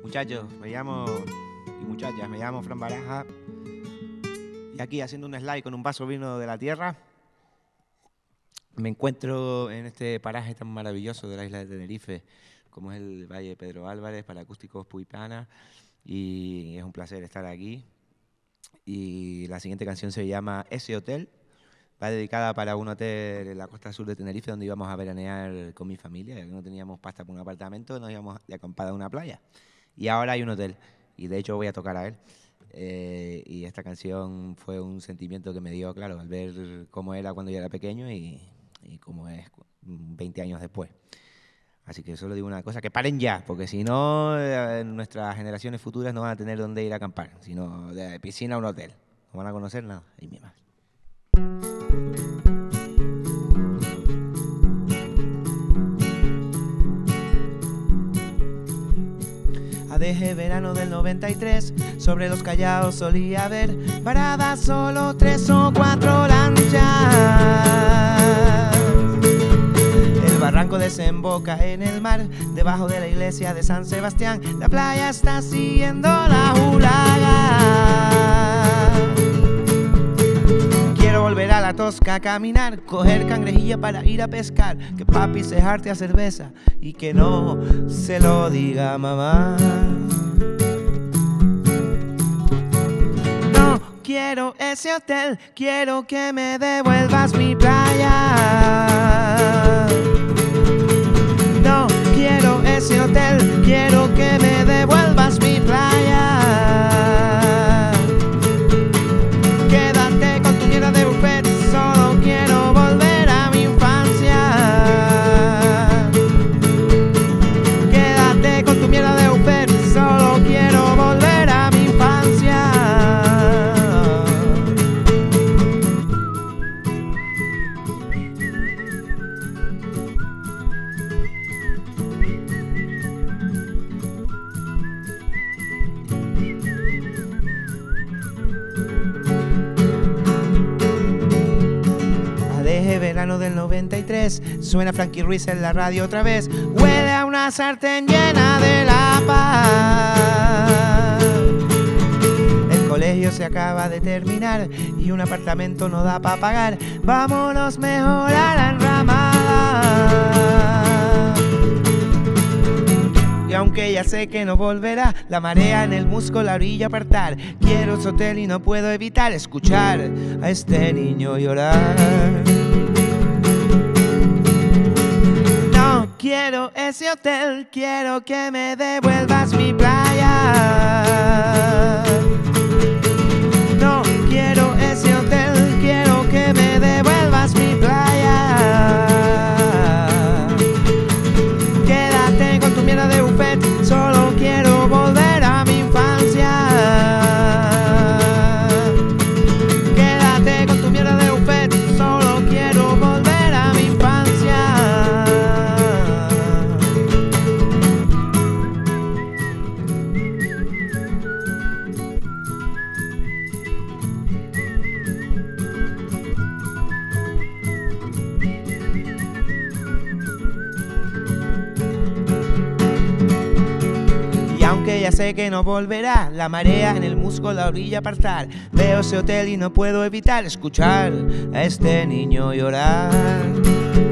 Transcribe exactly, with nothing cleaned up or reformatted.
Muchachos, me llamo, y muchachas, me llamo Fran Baraja, y aquí haciendo un slide con un vaso de vino de la tierra, me encuentro en este paraje tan maravilloso de la isla de Tenerife, como es el Valle de Pedro Álvarez, para Acústicos Puipana, y es un placer estar aquí. Y la siguiente canción se llama Ese Hotel, va dedicada para un hotel en la costa sur de Tenerife, donde íbamos a veranear con mi familia, ya que no teníamos pasta para un apartamento, nos íbamos de acampada a una playa. Y ahora hay un hotel, y de hecho voy a tocar a él. Eh, y esta canción fue un sentimiento que me dio, claro, al ver cómo era cuando yo era pequeño y, y cómo es veinte años después. Así que solo digo una cosa, que paren ya, porque si no, eh, nuestras generaciones futuras no van a tener dónde ir a acampar, sino de piscina a un hotel. No van a conocer nada, ahí mismo. Dejé verano del noventa y tres, sobre los Callaos solía haber paradas solo tres o cuatro lanchas. El barranco desemboca en el mar, debajo de la iglesia de San Sebastián. La playa está siguiendo la julaga. Quiero volver a la Tosca a caminar, coger cangrejilla para ir a pescar, que papi se jarte a cerveza y que no se lo diga mamá. No quiero ese hotel, quiero que me devuelvas mi playa. No quiero ese hotel, quiero que me devuelvas mi playa. Quédate con tu mierda de buffet, solo quiero volver a mi infancia. Quédate con tu mierda de buffet, solo quiero volver a mi infancia. Verano del noventa y tres, suena Frankie Ruiz en la radio otra vez. Huele a una sartén llena de lapa. El colegio se acaba de terminar y un apartamento no da para pagar. Vámonos mejor a la enramada. Y aunque ya sé que no volverá, la marea en el musgo, la orilla apartar. Quiero ese hotel y no puedo evitar escuchar a este niño llorar. Quiero ese hotel, quiero que me devuelvas mi playa. No quiero ese hotel, quiero que me devuelvas mi playa. Quédate con tu mierda de buffet, solo quiero volver a mi infancia. Quédate con tu mierda de buffet, solo quiero volver a mi infancia. Aunque ya sé que no volverá, la marea en el musgo, la orilla apartar. Veo ese hotel y no puedo evitar escuchar a este niño llorar.